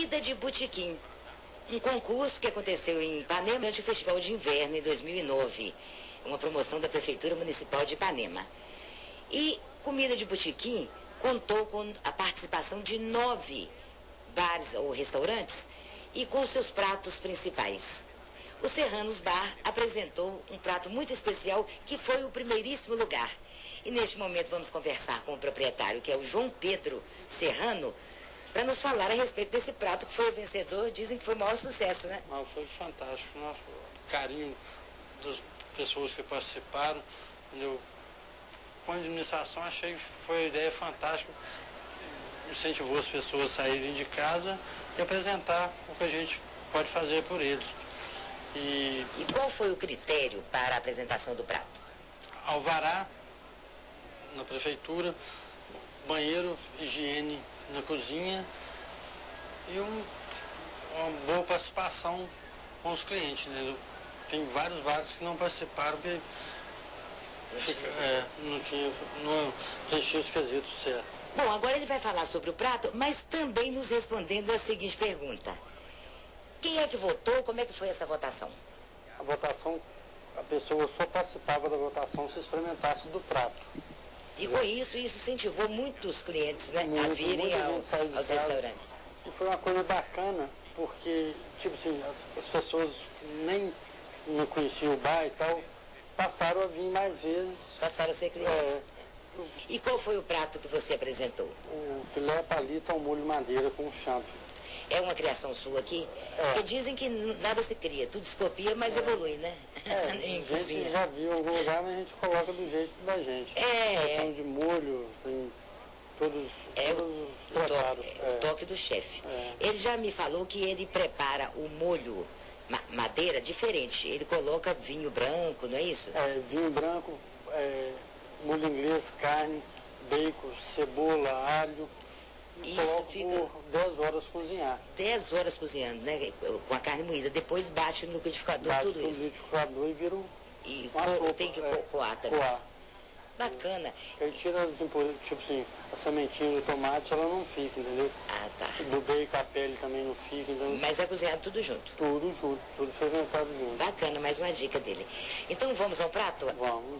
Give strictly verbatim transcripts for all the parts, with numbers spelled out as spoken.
Comida de Botequim, um concurso que aconteceu em Ipanema durante o Festival de Inverno em dois mil e nove, uma promoção da Prefeitura Municipal de Ipanema. E Comida de Botequim contou com a participação de nove bares ou restaurantes e com seus pratos principais. O Serranos Bar apresentou um prato muito especial que foi o primeiríssimo lugar. E neste momento vamos conversar com o proprietário, que é o João Pedro Serrano, para nos falar a respeito desse prato que foi o vencedor. Dizem que foi o maior sucesso, né? Não, foi fantástico, né? O carinho das pessoas que participaram, entendeu? Com a administração achei que foi uma ideia fantástica, incentivou as pessoas a saírem de casa e apresentar o que a gente pode fazer por eles. E, e qual foi o critério para a apresentação do prato? Alvará na prefeitura, banheiro, higiene na cozinha e um, uma boa participação com os clientes, né? Tem vários bares que não participaram porque fica, é, não tinha, não preenchia os quesitos certo. Bom, agora ele vai falar sobre o prato, mas também nos respondendo a seguinte pergunta. Quem é que votou? Como é que foi essa votação? A votação, a pessoa só participava da votação se experimentasse do prato. E com isso, isso incentivou muitos clientes, né, muito, a virem ao, aos casa. restaurantes. E foi uma coisa bacana, porque, tipo assim, as pessoas nem não conheciam o bar e tal, passaram a vir mais vezes. Passaram a ser clientes. É, e qual foi o prato que você apresentou? O filé palito ao molho madeira com champion. É uma criação sua aqui? É. Porque dizem que nada se cria, tudo se copia, mas é. evolui, né? É, em a gente já viu em algum lugar, mas a gente coloca do jeito da gente. É. Tem de molho, tem todos, é todos o, os preparos. O toque, é. o toque do chefe. É. Ele já me falou que ele prepara o molho ma madeira diferente. Ele coloca vinho branco, não é isso? É, vinho branco, é, molho inglês, carne, bacon, cebola, alho. Isso fica por dez horas cozinhar. dez horas cozinhando, né? Com a carne moída. Depois bate no liquidificador bate tudo no isso. no liquidificador e vira um, e uma co sopa. Tem que é, coar também. Coar. Bacana. Ele tira, tipo assim, a sementinha do tomate, ela não fica, entendeu? Ah, tá. Do bacon, a pele também não fica. Então... Mas é cozinhado tudo junto? Tudo junto, tudo fermentado junto. Bacana, mais uma dica dele. Então vamos ao prato? Vamos.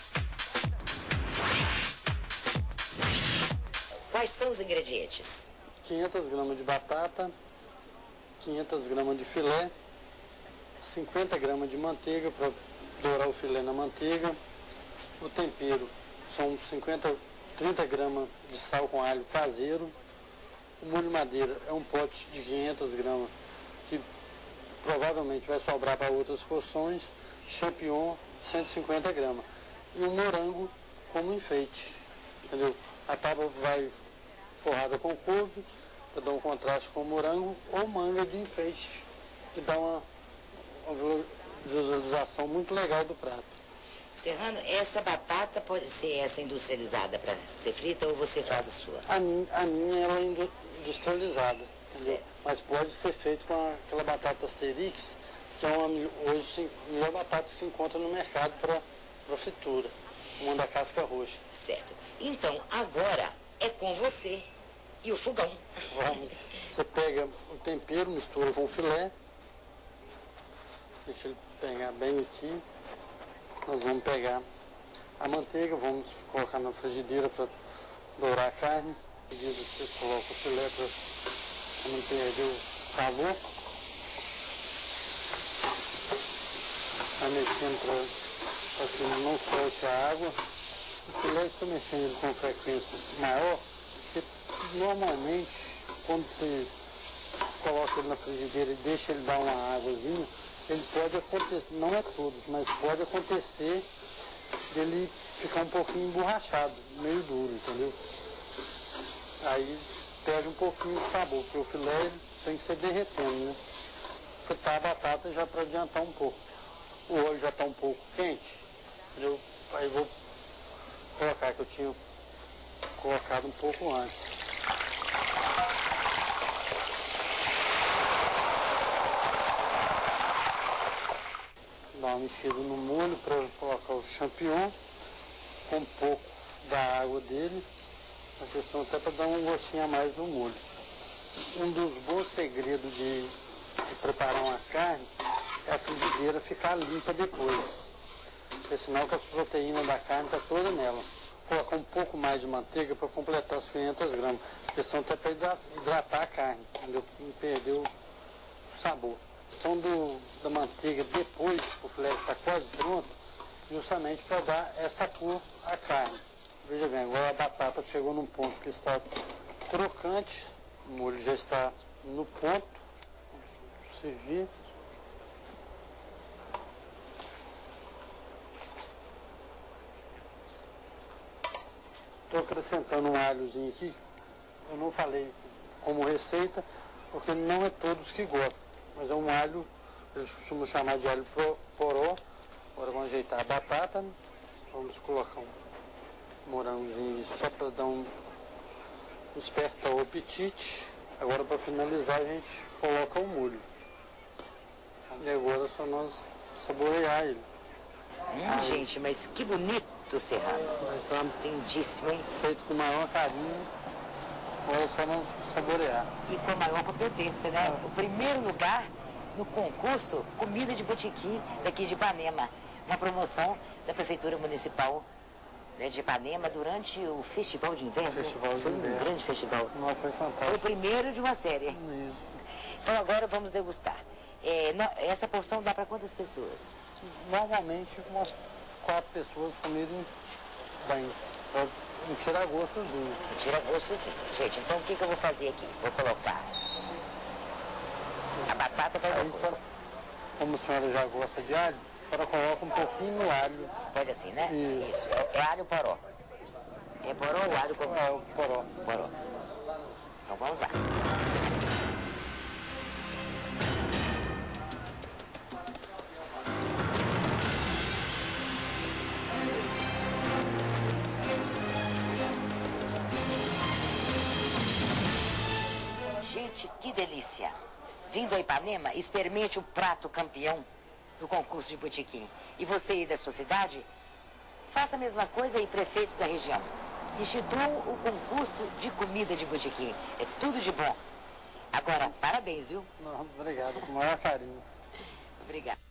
Quais são os ingredientes? quinhentas gramas de batata, quinhentas gramas de filé, cinquenta gramas de manteiga para dourar o filé na manteiga. O tempero são cinquenta, trinta gramas de sal com alho caseiro. O molho madeira é um pote de quinhentas gramas que provavelmente vai sobrar para outras porções. Champignon, cento e cinquenta gramas. E o morango como enfeite, entendeu? A tábua vai forrada com couve, para dar um contraste com o morango, ou manga de enfeite, que dá uma, uma visualização muito legal do prato. Serrano, essa batata pode ser essa industrializada para ser frita ou você faz a sua? A, a minha ela é industrializada, entendeu? Mas pode ser feito com aquela batata Asterix, que é uma, hoje a melhor batata que se encontra no mercado para fritura, uma da casca roxa. Certo. Então, agora é com você e o fogão. Vamos. Você pega o tempero, mistura com o filé. Deixa ele pegar bem aqui. Nós vamos pegar a manteiga, vamos colocar na frigideira para dourar a carne. Em seguida você coloca o filé para não perder o sabor. Vai mexendo para que não solte a água. O filé está mexendo ele com frequência maior, porque normalmente quando você coloca ele na frigideira e deixa ele dar uma águazinha, ele pode acontecer, não é tudo, mas pode acontecer dele ficar um pouquinho emborrachado, meio duro, entendeu? Aí perde um pouquinho de sabor, porque o filé tem que ser derretendo, né? Fritar a batata já para adiantar um pouco. O óleo já está um pouco quente, entendeu? Aí vou colocar, que eu tinha colocado um pouco antes. Dá uma mexida no molho para colocar o champignon, com um pouco da água dele, a questão até para dar um gostinho a mais no molho. Um dos bons segredos de, de preparar uma carne é a frigideira ficar limpa depois. Porque senão que as proteínas da carne estão tá todas nela. Colocar um pouco mais de manteiga para completar as quinhentas gramas. Porque senão até para hidratar a carne, entendeu? Não perder o sabor. A questão do, da manteiga depois que o filé está quase pronto, justamente para dar essa cor à carne. Veja bem, agora a batata chegou num ponto que está crocante, o molho já está no ponto, vamos servir. Estou acrescentando um alhozinho aqui, eu não falei como receita, porque não é todos que gostam, mas é um alho, eles costumam chamar de alho poró. Agora vamos ajeitar a batata, né? Vamos colocar um morangozinho só para dar um despertar o apetite. Agora para finalizar a gente coloca o molho. E agora é só nós saborear ele. Hum, Aí, gente, mas que bonito, Serrano. Tá lindíssimo, hein? Feito com o maior carinho. Agora é só nós saborear. E com a maior competência, né? Ah. O primeiro lugar no concurso Comida de Botequim daqui de Ipanema. Uma promoção da Prefeitura Municipal, né, de Ipanema durante o Festival de Inverno. Festival de foi Inverno. um grande festival. Não, foi fantástico. Foi o primeiro de uma série. Isso. Então agora vamos degustar. É, no, essa porção dá para quantas pessoas? Normalmente umas quatro pessoas comerem bem. Para não tirar gostozinho. Tira gostozinho. Gente, então o que, que eu vou fazer aqui? Vou colocar a batata para Aí só, como a senhora já gosta de alho, ela coloca um pouquinho no alho. Pode assim, né? Isso. Isso. É, é alho poró. É poró ou alho poró? É, o poró. Poró. Então vamos lá. Gente, que delícia! Vindo a Ipanema, experimente o prato campeão do concurso de botequim. E você aí da sua cidade, faça a mesma coisa aí, prefeitos da região. Instituam o concurso de comida de botequim. É tudo de bom. Agora, parabéns, viu? Não, obrigado, com o maior carinho. Obrigada.